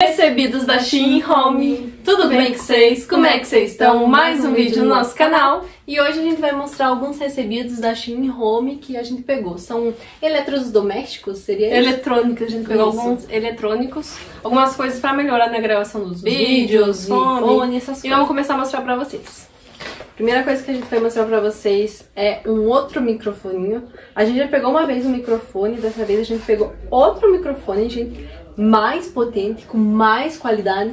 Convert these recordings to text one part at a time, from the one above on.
Recebidos da Shein Home! Tudo bem com vocês? Como é que vocês estão? Mais um vídeo no nosso canal. E hoje a gente vai mostrar alguns recebidos da Shein Home que a gente pegou. São eletrodomésticos, seria isso? Eletrônicos, a gente pegou alguns eletrônicos. Algumas coisas pra melhorar na gravação dos vídeos, fone, essas coisas. E vamos começar a mostrar pra vocês. Primeira coisa que a gente vai mostrar pra vocês é um outro microfoninho. A gente já pegou uma vez um microfone, dessa vez a gente pegou outro microfone, gente, mais potente, com mais qualidade.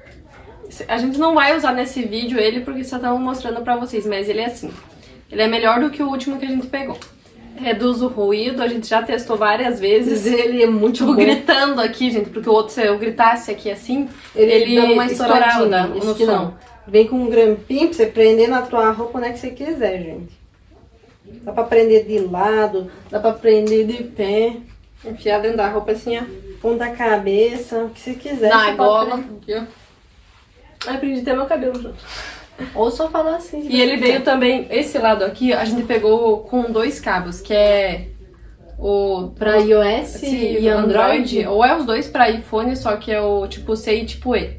A gente não vai usar nesse vídeo ele porque só estamos mostrando pra vocês, mas ele é assim. Ele é melhor do que o último que a gente pegou. Reduz o ruído, a gente já testou várias vezes. Ele é muito bom. Gritando aqui, gente, porque o outro, se eu gritasse aqui assim, ele dá uma estouradinha no som. Vem com um grampinho pra você prender na tua roupa onde é que você quiser, gente. Dá pra prender de lado, dá pra prender de pé. Enfiar dentro da roupa assim, ó. Ponta cabeça, o que você quiser. Na gola. Aqui, ó. Ai, aprendi até meu cabelo junto. Ou só falar assim. E ele veio também, esse lado aqui, a gente pegou com dois cabos, que é o pra iOS e Android. Ou é os dois pra iPhone, só que é o tipo C e tipo E.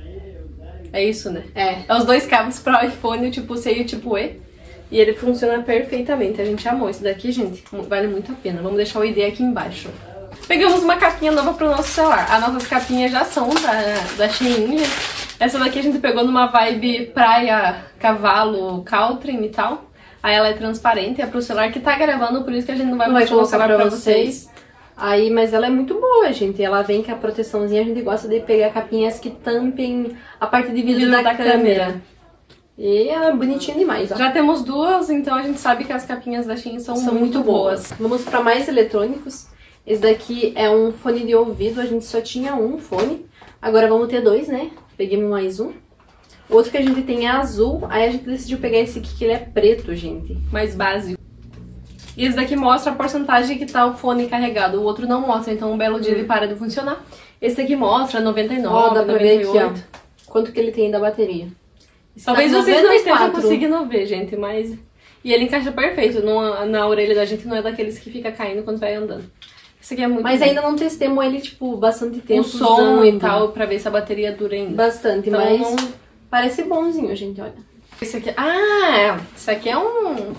É isso, né? É os dois cabos para iPhone, o tipo C e o tipo E. E ele funciona perfeitamente. A gente amou esse daqui, gente. Vale muito a pena. Vamos deixar o ID aqui embaixo. Pegamos uma capinha nova pro nosso celular. As nossas capinhas já são da Shein. Essa daqui a gente pegou numa vibe praia, cavalo, Caltrim e tal. Aí ela é transparente, é pro celular que tá gravando, por isso que a gente não vai mostrar o celular pra vocês. Aí, mas ela é muito boa, gente. Ela vem com a proteçãozinha. A gente gosta de pegar capinhas que tampem a parte de vidro da câmera. E ela é bonitinha demais, ó. Já temos duas, então a gente sabe que as capinhas da Shein são muito boas. Vamos para mais eletrônicos. Esse daqui é um fone de ouvido. A gente só tinha um fone. Agora vamos ter dois, né? Peguei mais um. O outro que a gente tem é azul. Aí a gente decidiu pegar esse aqui, que ele é preto, gente. Mais básico. E esse daqui mostra a porcentagem que tá o fone carregado. O outro não mostra, então um belo dia ele para de funcionar. Esse daqui mostra 99, ó, dá pra 98. ver aqui, ó, quanto que ele tem da bateria. Talvez vocês não estejam conseguindo ver, gente, mas... E ele encaixa perfeito. Na orelha da gente, não é daqueles que fica caindo quando vai andando. Esse aqui é muito Mas bom. ainda não testemos ele, tipo, bastante tempo. O som e tal, pra ver se a bateria dura ainda. Bastante, então, mas não... parece bonzinho, gente, olha. Esse aqui... Esse aqui é um...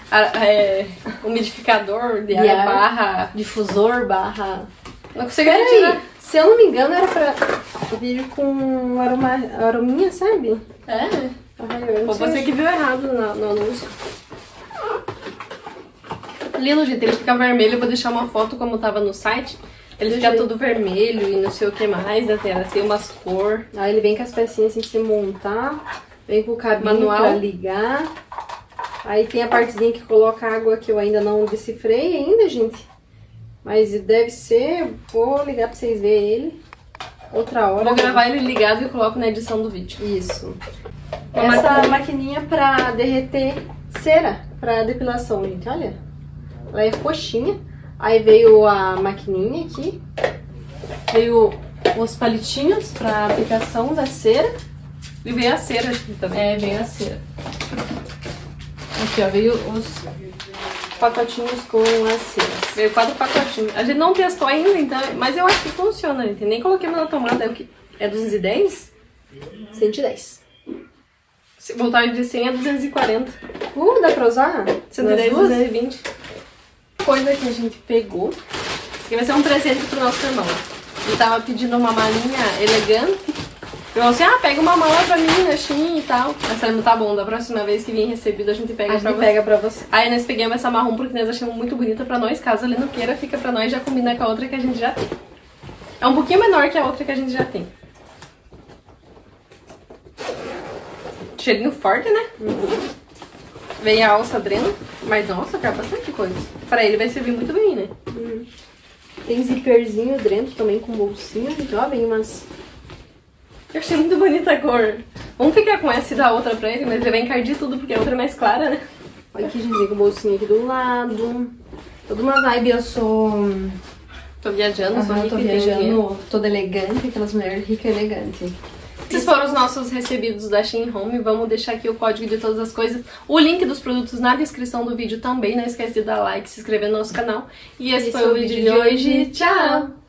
umidificador de ar barra... Difusor barra... Não consigo tirar. Se eu não me engano, era pra vir com arominha, sabe? É? Ou você que viu errado no anúncio. Lindo, gente. Ele fica vermelho. Eu vou deixar uma foto como tava no site. Ele fica todo vermelho e não sei o que mais na tela. Tem umas cor. Aí ele vem com as pecinhas assim pra você montar. Vem com o cabinho manual pra ligar. Aí tem a partezinha que coloca água que eu ainda não decifrei ainda, gente. Mas deve ser... Vou ligar pra vocês verem ele. Outra hora. Vou gravar ele ligado e coloco na edição do vídeo. Isso. Essa maquininha pra derreter cera pra depilação, gente. Olha. Ela é roxinha. Aí veio a maquininha aqui. Veio os palitinhos pra aplicação da cera. E veio a cera aqui também. É, veio a cera. Aqui, ó. Veio os pacotinhos com a cera. Veio 4 pacotinhos. A gente não testou ainda, então, mas eu acho que funciona, gente. Nem coloquei na tomada. É 210? 110. Se voltar de 100 é 240. Dá pra usar? 110, 220. Coisa que a gente pegou. Isso aqui vai ser um presente pro nosso irmão. Ele tava pedindo uma malinha elegante. Eu falei assim, pega uma mala pra mim, na Shein e tal. Mas falei, tá bom, da próxima vez que vir recebido a gente pega pra você. Aí nós pegamos essa marrom porque nós achamos muito bonita pra nós. Caso ele não queira, fica pra nós, já combina com a outra que a gente já tem. É um pouquinho menor que a outra que a gente já tem. Cheirinho forte, né? Vem a alça dreno. Mas nossa, cara, bastante coisa. Pra ele vai servir muito bem, né? Tem zíperzinho dentro também com bolsinha. Ó, vem umas... Eu achei muito bonita a cor. Vamos ficar com essa e dar outra pra ele, mas ele vai encardir tudo porque a outra é mais clara, né? Olha aqui, gente, com bolsinha aqui do lado. Toda uma vibe, eu sou... Tô viajando, sou rica, tô viajando, toda elegante, aquelas mulheres ricas e elegantes. Esses foram os nossos recebidos da Shein Home. Vamos deixar aqui o código de todas as coisas, o link dos produtos na descrição do vídeo também. Não esquece de dar like, se inscrever no nosso canal. E esse foi o vídeo de hoje. Tchau!